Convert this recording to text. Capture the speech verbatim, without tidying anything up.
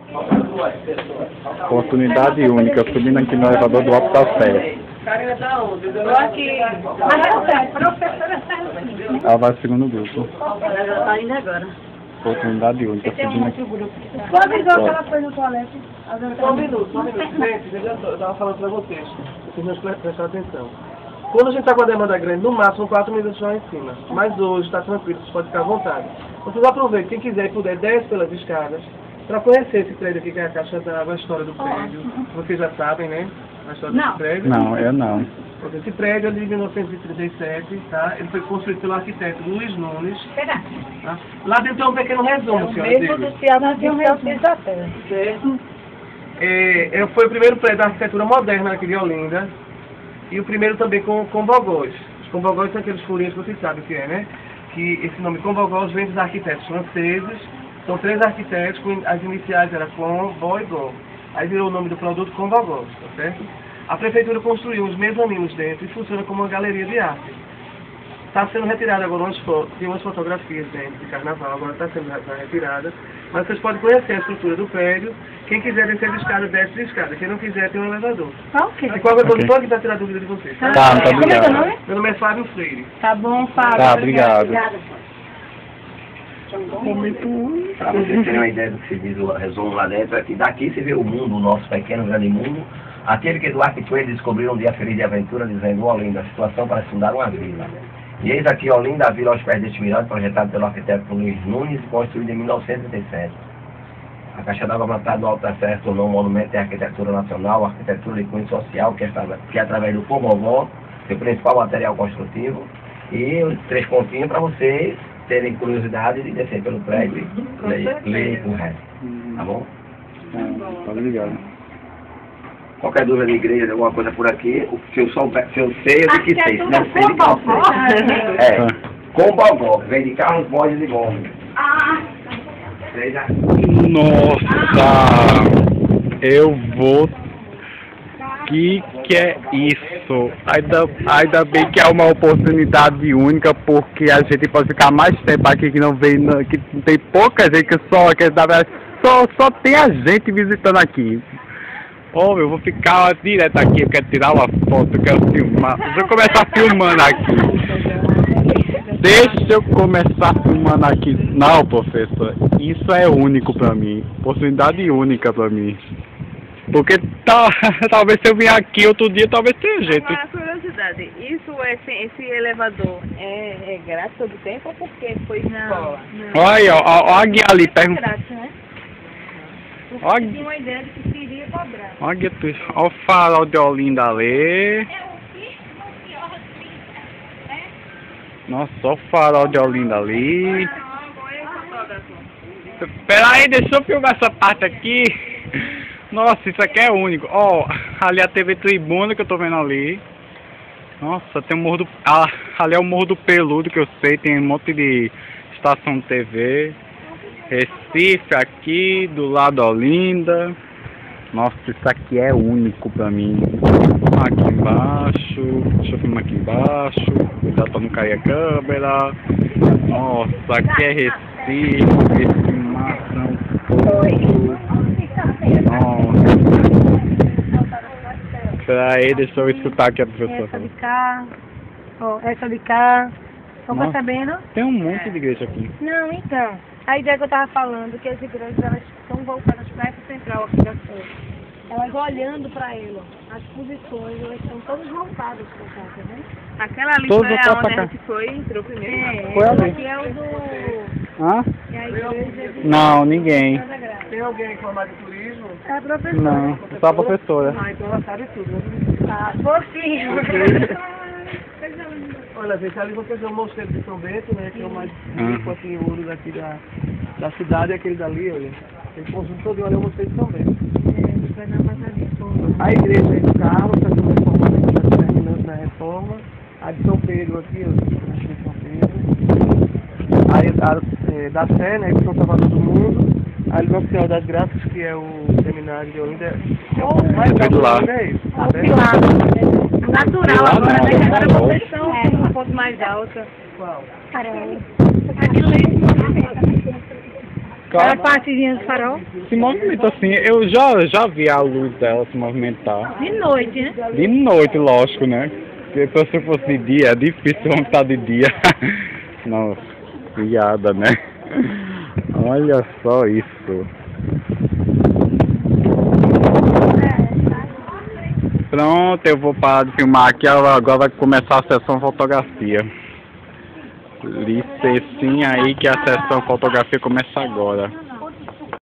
Oportunidade única, subindo aqui no elevador do Alto da Sé. Estou aqui. Mas a professora está Ela vai pro segundo grupo. Ela está indo agora. Oportunidade única, subindo aqui. Só avisou que ela foi no toalete. Só um minuto, só um minuto. Gente, eu estava falando para vocês. Vocês não prestaram atenção. Quando a gente está com a demanda grande, no máximo quatro minutos já em cima. Mas hoje está tranquilo, vocês podem ficar à vontade. Vocês aproveitem, quem quiser e puder, desce pelas escadas para conhecer esse prédio aqui, que é a Caixa d'Água, a história do prédio. Vocês já sabem, né? A história Não. desse prédio. Não, eu não. Esse prédio é de mil novecentos e trinta e sete, tá? Ele foi construído pelo arquiteto Luiz Nunes. Tá? Lá dentro tem um pequeno resumo, senhora. Mesmo do Ceará, tem um resumo da terra. Certo? É, é, foi o primeiro prédio da arquitetura moderna aqui de Olinda. E o primeiro também com, com bogós. Os combogós são aqueles furinhos que vocês sabem o que é, né? Que esse nome combogós vem dos arquitetos franceses. São três arquitetos, com as iniciais eram com, bo e go. Aí virou o nome do produto combogós, tá certo? A prefeitura construiu uns mezaninos dentro e funciona como uma galeria de arte. Está sendo retirada agora umas fotos, tem umas fotografias dentro de carnaval, agora está sendo retirada. Mas vocês podem conhecer a estrutura do prédio. Quem quiser descer de escada, desce de escada. Quem não quiser, tem um elevador. Tá ok. E qualquer coisa, Ok. pode tentar tirar a dúvida de vocês. Tá, muito obrigado. Meu nome é Fábio Freire. Tá bom, Fábio. Tá, obrigado. Para vocês terem uma ideia do que se diz o resumo lá dentro, é que daqui se vê o mundo, o nosso pequeno grande mundo, aquele que Eduardo e Twain descobriram um dia feliz de aventura, dizendo: Olinda, a situação para fundar uma vila. E eis aqui Olinda, a vila aos pés deste mirante, projetado pelo arquiteto Luiz Nunes, construída em mil novecentos e trinta e sete. A Caixa d'Água plantada no Alto da Serra se tornou um monumento de arquitetura nacional, arquitetura de cunho social, que é, que é através do Combogó, seu principal material construtivo, e os três pontinhos para vocês terem curiosidade de descer pelo prédio e ler, ler o resto. Tá bom? Tá, obrigado. Qualquer dúvida de igreja, de alguma coisa por aqui, se eu, sou, se eu sei, eu digo que sei. Se não sei, eu digo que não sei. É, Combogó, vem de Carlos Borges e Gomes. Seja... Nossa! Eu vou... Que que é isso? Ainda, ainda bem que é uma oportunidade única, porque a gente pode ficar mais tempo aqui, que não vem, que tem pouca gente, que só, que na verdade, só, só tem a gente visitando aqui. Oh, eu vou ficar direto aqui, eu quero tirar uma foto, eu quero filmar. Deixa eu começar filmando aqui. Deixa eu começar filmando aqui. Não, professor, isso é único pra mim. Oportunidade única pra mim. Porque tá, talvez se eu vier aqui outro dia, talvez tenha jeito. Uma curiosidade, isso, esse, esse elevador é, é grátis todo o tempo ou porque foi escola? Não. Olha aí, ó, ó, ó a guia ali, É pergunta. grátis, né? Porque Ó, tinha uma ideia de que seria cobrar. ó, a guia, ó o farol de Olinda ali. Nossa, ó o farol de Olinda ali. Espera aí, deixa eu filmar essa parte aqui. Nossa, isso aqui é único. Ó, ali a T V Tribuna que eu tô vendo ali. Nossa, tem o Morro do... Ah, ali é o Morro do Peludo, que eu sei. Tem um monte de estação de T V. Recife aqui, do lado Olinda. Nossa, isso aqui é único pra mim. Aqui embaixo. Deixa eu filmar aqui embaixo. Cuidado pra não cair a câmera. Nossa, aqui é Recife. Esse maçã todo. Nossa. Espera aí, deixa eu escutar aqui a professora. Essa de cá. Ó, essa de cá. Estão Nossa. percebendo? Tem um monte de igreja aqui. Não, então. A ideia que eu estava falando, que as igrejas elas estão voltadas para essa central aqui da Sé. Elas olhando para ela. As posições, elas estão todas voltadas para cá, tá vendo? Aquela ali Todos foi voltaram a pra onde cá. a gente foi, entrou primeiro. É, Foi esse ali. aqui é o do... Hã? É a igreja de... Não, ninguém. Tem alguém formado em turismo? É a professora. Não, só a professora. Ah, então ela sabe tudo, né? Ah, fofinho. Olha, gente, ali vocês vê o Mosteiro de São Bento, né? Que é o mais Uhum. rico, assim, ouro daqui da, da cidade, aquele dali, olha. Ele conjunto todo ali é o Mosteiro de São Bento. A igreja aí do Carlos, está sendo reformada, está terminando na reforma. A de São Pedro aqui, ó, a de São Pedro. Aí a é, da Sé, né, que são Salvador do Mundo. Aí o Nosso Senhor das Graças, que é o seminário de Olinda. Que é o mais Foi do lado. é isso, tá O vendo? pilar. Natural Pilar agora, não, né? Agora não. vocês são um pouco mais alta. Qual? Caramba. Aquilo ali. Aquela partezinha do farol. Se movimenta assim, eu já, já vi a luz dela se movimentar. De noite, né? De noite, lógico, né? Porque se fosse de dia, é difícil montar de dia. Nossa, piada, né? Olha só isso. Pronto, eu vou parar de filmar aqui, agora vai começar a sessão fotografia. Licencinha aí que a sessão fotografia começa agora.